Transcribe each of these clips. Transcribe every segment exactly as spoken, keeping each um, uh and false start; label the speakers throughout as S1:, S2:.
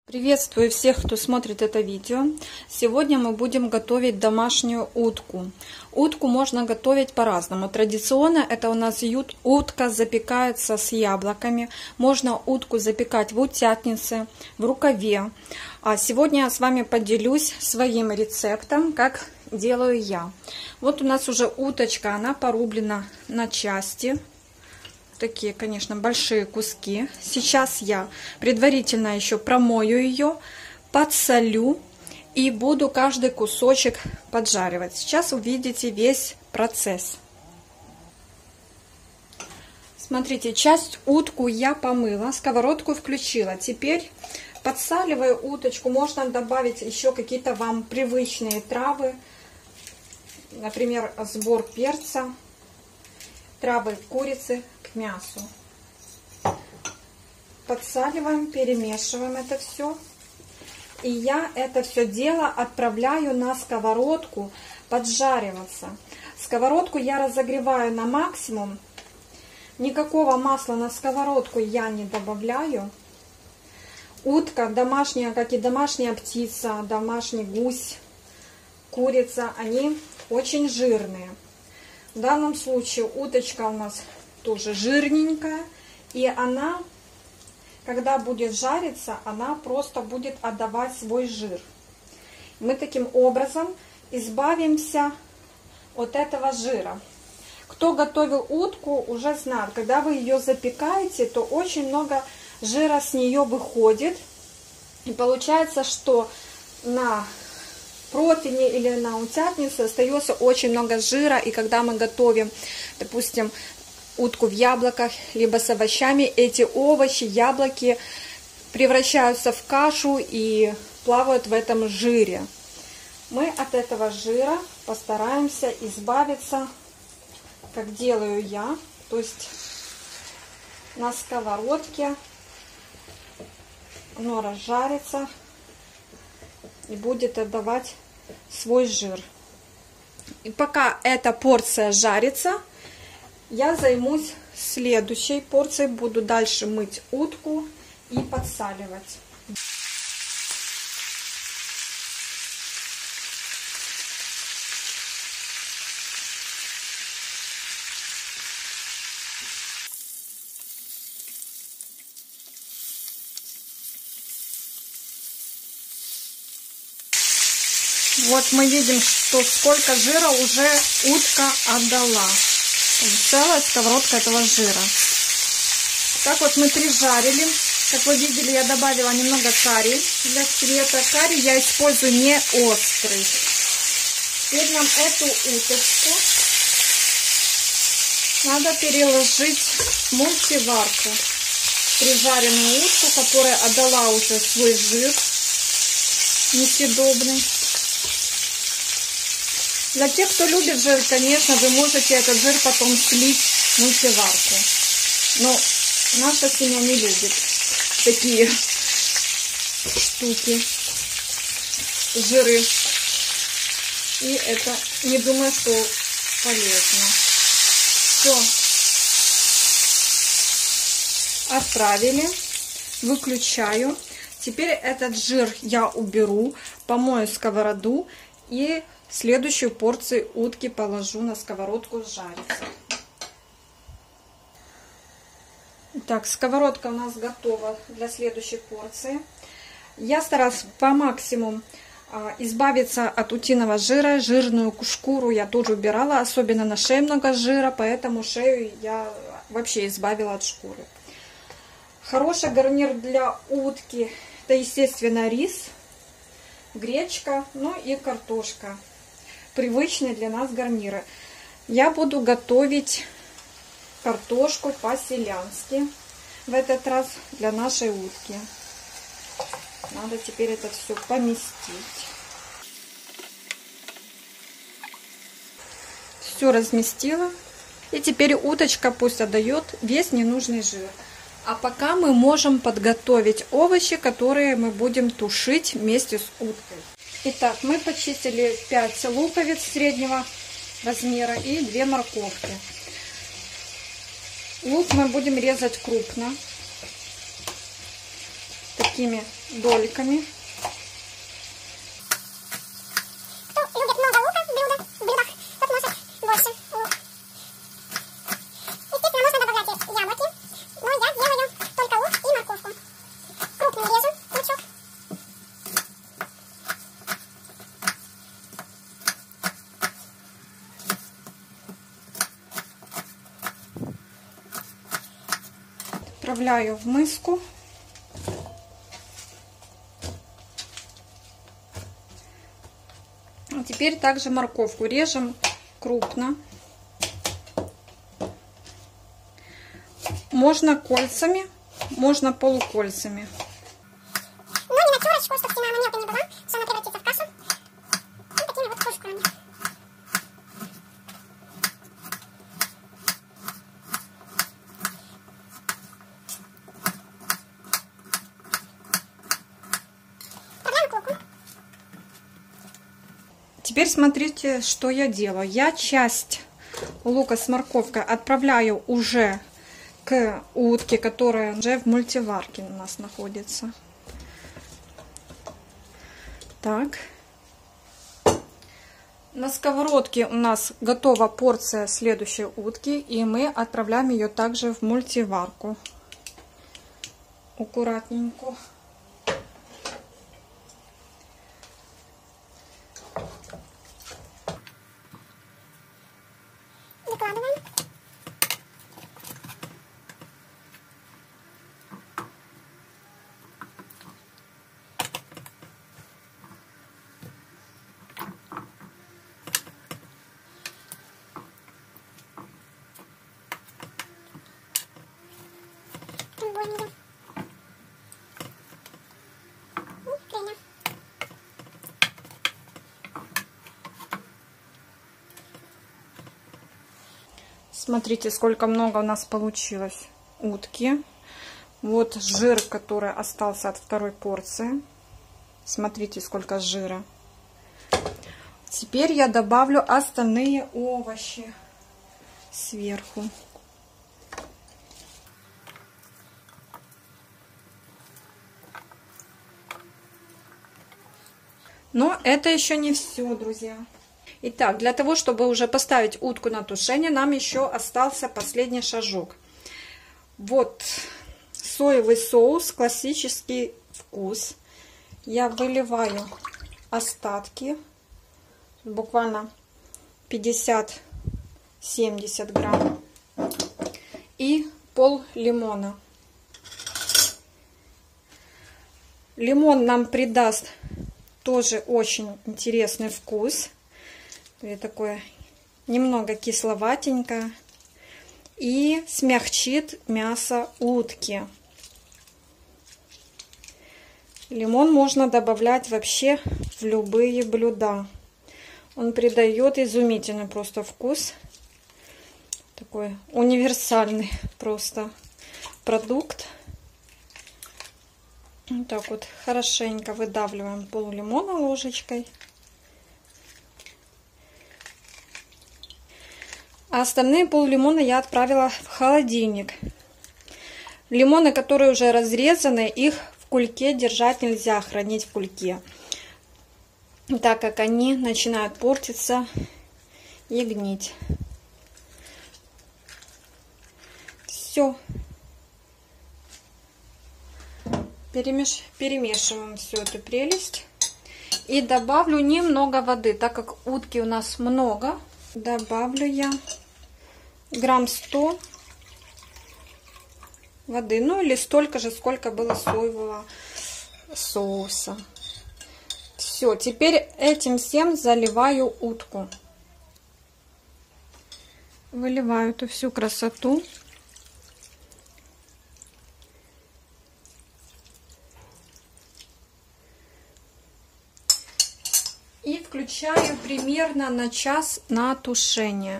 S1: Приветствую всех, кто смотрит это видео. Сегодня мы будем готовить домашнюю утку. Утку можно готовить по-разному. Традиционно это у нас утка запекается с яблоками. Можно утку запекать в утятнице, в рукаве. А сегодня я с вами поделюсь своим рецептом, как делаю я. Вот у нас уже уточка, она порублена на части. Такие, конечно, большие куски. Сейчас я предварительно еще промою ее, подсолю и буду каждый кусочек поджаривать. Сейчас увидите весь процесс. Смотрите, часть утку я помыла, сковородку включила. Теперь подсаливаю уточку. Можно добавить еще какие-то вам привычные травы, например, сбор перца, травы курицы к мясу. Подсаливаем, перемешиваем это все. И я это все дело отправляю на сковородку поджариваться. Сковородку я разогреваю на максимум. Никакого масла на сковородку я не добавляю. Утка домашняя, как и домашняя птица, домашний гусь, курица, они очень жирные. В данном случае уточка у нас тоже жирненькая, и она, когда будет жариться, она просто будет отдавать свой жир. Мы таким образом избавимся от этого жира. Кто готовил утку, уже знает, когда вы ее запекаете, то очень много жира с нее выходит. И получается, что на противне или на утятнице остается очень много жира, и когда мы готовим, допустим, утку в яблоках, либо с овощами, эти овощи, яблоки превращаются в кашу и плавают в этом жире. Мы от этого жира постараемся избавиться, как делаю я, то есть на сковородке оно разжарится и будет отдавать свой жир. И пока эта порция жарится, я займусь следующей порцией. Буду дальше мыть утку и подсаливать. Вот мы видим, что сколько жира уже утка отдала. Целая сковородка этого жира. Так вот мы прижарили. Как вы видели, я добавила немного карри для цвета. Карри я использую не острый. Теперь нам эту уточку надо переложить в мультиварку. Прижаренную утку, которая отдала уже свой жир несъедобный. Для тех, кто любит жир, конечно, вы можете этот жир потом слить в мультиварку. Но наша семья не любит такие штуки, жиры. И это, не думаю, что полезно. Все. Отправили. Выключаю. Теперь этот жир я уберу, помою сковороду и следующую порцию утки положу на сковородку жариться. Так, сковородка у нас готова для следующей порции. Я старалась по максимуму а, избавиться от утиного жира. Жирную шкуру я тоже убирала, особенно на шее много жира, поэтому шею я вообще избавила от шкуры. Хороший гарнир для утки — это, естественно, рис, гречка, ну и картошка. Привычные для нас гарниры. Я буду готовить картошку по-селянски в этот раз для нашей утки. Надо теперь это все поместить. Все разместила. И теперь уточка пусть отдает весь ненужный жир. А пока мы можем подготовить овощи, которые мы будем тушить вместе с уткой. Итак, мы почистили пять луковиц среднего размера и две морковки. Лук мы будем резать крупно. такими дольками.
S2: Кто любит много лука в блюдах, в блюдах, тот может больше лук. Естественно, можно добавлять яблоки, но я делаю только лук и морковку. Крупный режу лучок.
S1: Отправляю в миску. А теперь также морковку режем крупно. Можно кольцами, можно полукольцами.
S2: Ну, не на терочку, чтобы сильно она мелко не была, что она превратится в кашу. Вот такими вот кружками. Добавляем к луку.
S1: Теперь смотрите, что я делаю. Я часть лука с морковкой отправляю уже к утке, которая уже в мультиварке у нас находится. Так. На сковородке у нас готова порция следующей утки, и мы отправляем ее также в мультиварку. Аккуратненько.
S2: Выкладываем. Другой видим. И принял.
S1: Смотрите, сколько много у нас получилось утки. Вот жир, который остался от второй порции. Смотрите, сколько жира. Теперь я добавлю остальные овощи сверху. Но это еще не все, друзья. Итак, для того, чтобы уже поставить утку на тушение, нам еще остался последний шажок. Вот соевый соус, классический вкус. Я выливаю остатки, буквально пятьдесят-семьдесят грамм, и пол лимона. Лимон нам придаст тоже очень интересный вкус. И такое немного кисловатенькое. И смягчит мясо утки. Лимон можно добавлять вообще в любые блюда. Он придает изумительный просто вкус. Такой универсальный просто продукт. Вот так вот хорошенько выдавливаем пол лимона ложечкой. А остальные пол лимона я отправила в холодильник. Лимоны, которые уже разрезаны, их в кульке держать нельзя, хранить в кульке, так как они начинают портиться и гнить. Все. Перемеш... Перемешиваем всю эту прелесть. И добавлю немного воды, так как утки у нас много. Добавлю я грамм сто воды. Ну или столько же, сколько было соевого соуса. Все, теперь этим всем заливаю утку. Выливаю эту всю красоту. И включаю примерно на час на тушение.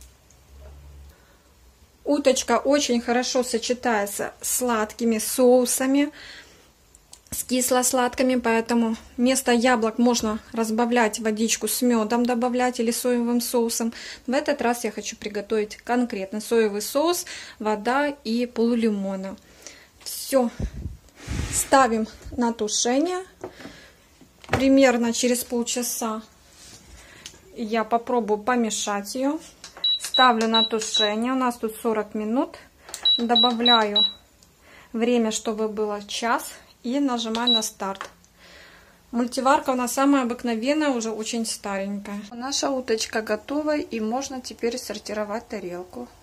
S1: Уточка очень хорошо сочетается с сладкими соусами, с кисло-сладкими, поэтому вместо яблок можно разбавлять водичку с медом, добавлять или соевым соусом. В этот раз я хочу приготовить конкретно соевый соус, вода и поллимона. Все. Ставим на тушение. Примерно через полчаса я попробую помешать ее. Ставлю на тушение. У нас тут сорок минут. Добавляю время, чтобы было час. И нажимаю на старт. Мультиварка у нас самая обыкновенная, уже очень старенькая. Наша уточка готова, и можно теперь сортировать тарелку.